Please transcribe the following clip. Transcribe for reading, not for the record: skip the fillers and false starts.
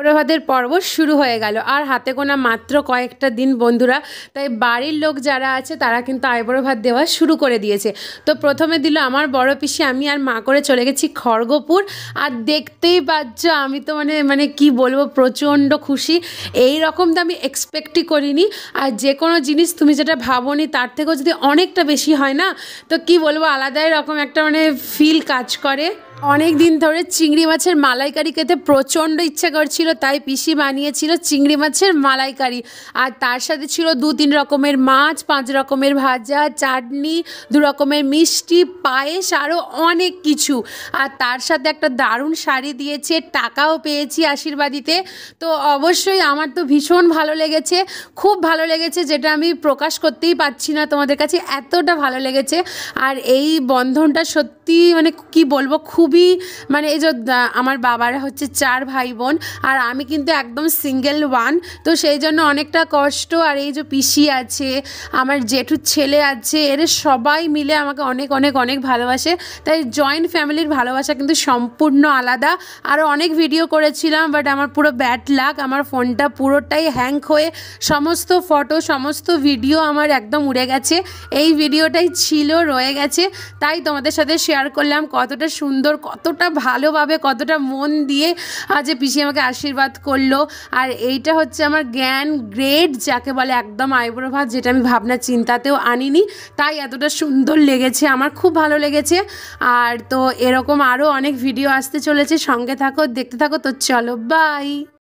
আইবুড়ো ভাতের পর্ব শুরু হয়ে গেল আর হাতে গোনা মাত্র কয়েকটা দিন বন্ধুরা। তাই বাড়ির লোক যারা আছে তারা কিন্তু আইবুড়ো ভাত দেওয়া শুরু করে দিয়েছে। তো প্রথমে দিল আমার বড় পিসি, আমি আর মা করে চলে গেছি খড়গপুর। আর দেখতেই পাচ্ছ আমি তো মানে কি বলবো, প্রচণ্ড খুশি। এই রকম তো আমি এক্সপেক্টই করিনি। আর যে কোনো জিনিস তুমি যেটা ভাবোনি তার থেকেও যদি অনেকটা বেশি হয় না, তো কি বলবো, আলাদাই রকম একটা ফিল কাজ করে। অনেক দিন ধরে চিংড়ি মাছের মালাইকারি খেতে প্রচণ্ড ইচ্ছা করছিল, তাই পিসি বানিয়েছিল চিংড়ি মাছের মালাইকারি। আর তার সাথে ছিল 2-3 রকমের মাছ, 5 রকমের ভাজা, চাটনি, 2 রকমের মিষ্টি, পায়েস, আরও অনেক কিছু। আর তার সাথে একটা দারুণ শাড়ি দিয়েছে, টাকাও পেয়েছি আশীর্বাদিতে। তো অবশ্যই আমার তো ভীষণ ভালো লেগেছে, খুব ভালো লেগেছে, যেটা আমি প্রকাশ করতেই পারছি না তোমাদের কাছে, এতটা ভালো লেগেছে। আর এই বন্ধনটা সত্যি কি বলবো, খুবই এই যে আমার বাবারা হচ্ছে 4 ভাই বোন আর আমি কিন্তু একদম সিঙ্গেল ওয়ান। তো সেই জন্য অনেকটা কষ্ট। আর এই যে পিসি আছে, আমার জেঠুর ছেলে আছে, এরা সবাই মিলে আমাকে অনেক অনেক অনেক ভালোবাসে। তাই জয়েন্ট ফ্যামিলির ভালোবাসা কিন্তু সম্পূর্ণ আলাদা। আরও অনেক ভিডিও করেছিলাম, বাট আমার পুরো ব্যাড লাক, আমার ফোনটা পুরোটাই হ্যাং হয়ে সমস্ত ফটো সমস্ত ভিডিও আমার একদম উড়ে গেছে। এই ভিডিওটাই ছিল, রয়ে গেছে, তাই তোমাদের সাথে শেয়ার করলাম। কতটা সুন্দর, কতটা ভালোভাবে, কতটা মন দিয়ে আজ পিসি আমাকে আশীর্বাদ করলো। আর এইটা হচ্ছে আমার জ্ঞান গ্রেড যাকে বলে, একদম আইবুড়ো ভাত, যেটা আমি ভাবনা চিন্তাতেও আনিনি, তাই এতটা সুন্দর লেগেছে, আমার খুব ভালো লেগেছে। আর তো এরকম আরও অনেক ভিডিও আসতে চলেছে, সঙ্গে থাকো, দেখতে থাকো। তো চলো, বাই।